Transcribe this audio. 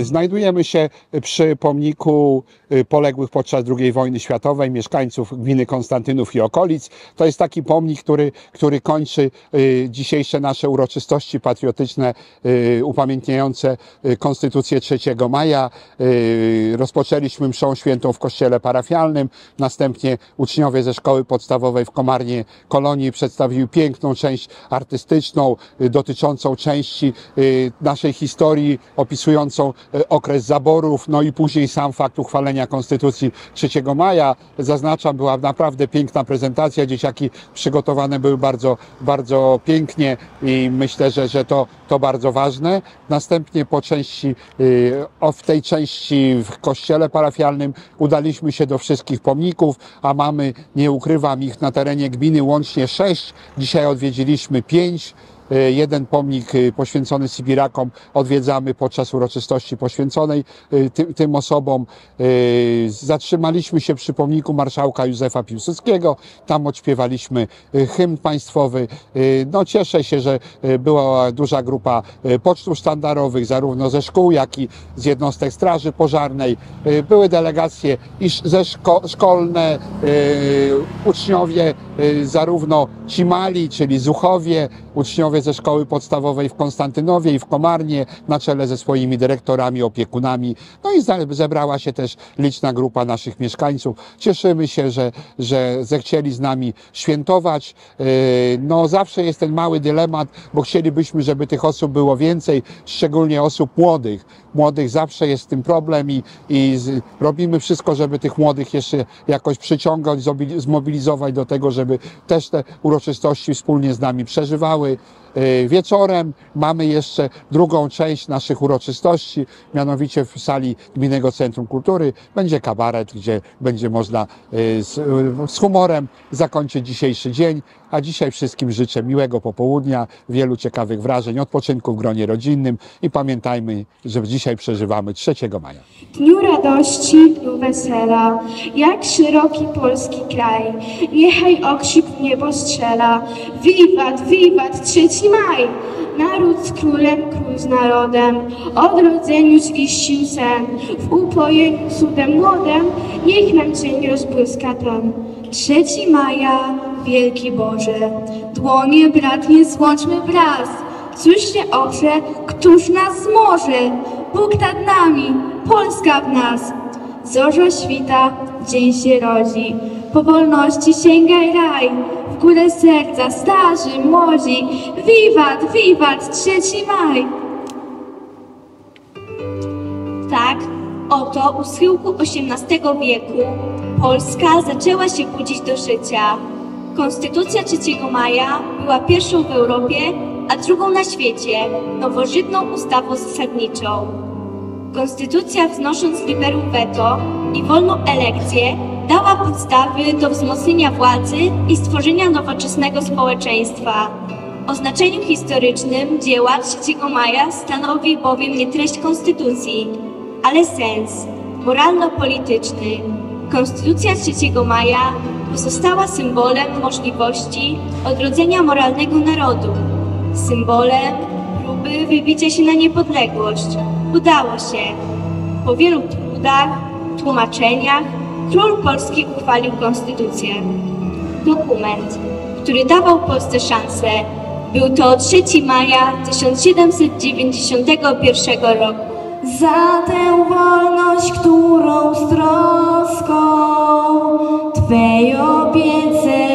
Znajdujemy się przy pomniku poległych podczas II wojny światowej, mieszkańców gminy Konstantynów i okolic. To jest taki pomnik, który kończy dzisiejsze nasze uroczystości patriotyczne upamiętniające Konstytucję 3 maja. Rozpoczęliśmy mszą świętą w kościele parafialnym, następnie uczniowie ze szkoły podstawowej w Komarnie Kolonii przedstawili piękną część artystyczną dotyczącą części naszej historii, opisującą okres zaborów, no i później sam fakt uchwalenia Konstytucji 3 maja. Zaznaczam, była naprawdę piękna prezentacja, dzieciaki przygotowane były bardzo pięknie i myślę, że to bardzo ważne. Następnie po części, w tej części w kościele parafialnym udaliśmy się do wszystkich pomników, a mamy, nie ukrywam, ich na terenie gminy łącznie 6. Dzisiaj odwiedziliśmy 5. Jeden pomnik poświęcony Sybirakom odwiedzamy podczas uroczystości poświęconej tym osobom. Zatrzymaliśmy się przy pomniku marszałka Józefa Piłsudskiego. Tam odśpiewaliśmy hymn państwowy. No, cieszę się, że była duża grupa pocztów sztandarowych, zarówno ze szkół, jak i z jednostek straży pożarnej. Były delegacje i szkolne, uczniowie zarówno ci mali, czyli zuchowie, uczniowie ze szkoły podstawowej w Konstantynowie i w Komarnie na czele ze swoimi dyrektorami, opiekunami. No i zebrała się też liczna grupa naszych mieszkańców. Cieszymy się, że zechcieli z nami świętować. No zawsze jest ten mały dylemat, bo chcielibyśmy, żeby tych osób było więcej, szczególnie osób młodych. Młodych zawsze jest z tym problem i robimy wszystko, żeby tych młodych jeszcze jakoś przyciągać, zmobilizować do tego, żeby też te uroczystości wspólnie z nami przeżywały. Wieczorem mamy jeszcze drugą część naszych uroczystości, mianowicie w sali Gminnego Centrum Kultury będzie kabaret, gdzie będzie można z humorem zakończyć dzisiejszy dzień. A dzisiaj wszystkim życzę miłego popołudnia, wielu ciekawych wrażeń, odpoczynku w gronie rodzinnym i pamiętajmy, że dzisiaj przeżywamy 3 maja. Dniu radości, dniu wesela, jak szeroki polski kraj, niechaj okrzyk w niebo strzela. Wiwat, wiwat, 3 maj! Naród z królem, król z narodem, odrodzeniu zwiścił sen. W upojeniu cudem młodem, niech nam dzień rozbłyska ten. 3 maja, wielki Boże, dłonie bratnie złączmy wraz. Cóż się oprze, któż nas zmoże? Bóg nad nami, Polska w nas. Zorza świta, dzień się rodzi, po wolności sięgaj raj. W górę serca, starzy, młodzi, wiwat, wiwat, 3 maj! Tak, oto u schyłku XVIII wieku Polska zaczęła się budzić do życia. Konstytucja 3 maja była pierwszą w Europie, a drugą na świecie, nowożytną ustawą zasadniczą. Konstytucja, wznosząc liberum veto i wolną elekcję, dała podstawy do wzmocnienia władzy i stworzenia nowoczesnego społeczeństwa. O znaczeniu historycznym dzieła 3 maja stanowi bowiem nie treść konstytucji, ale sens moralno-polityczny. Konstytucja 3 maja pozostała symbolem możliwości odrodzenia moralnego narodu, symbolem próby wybicia się na niepodległość. Udało się. Po wielu trudach, tłumaczeniach król polski uchwalił konstytucję. Dokument, który dawał Polsce szansę. Był to 3 maja 1791 roku. Za tę wolność, którą z troską Twej opiece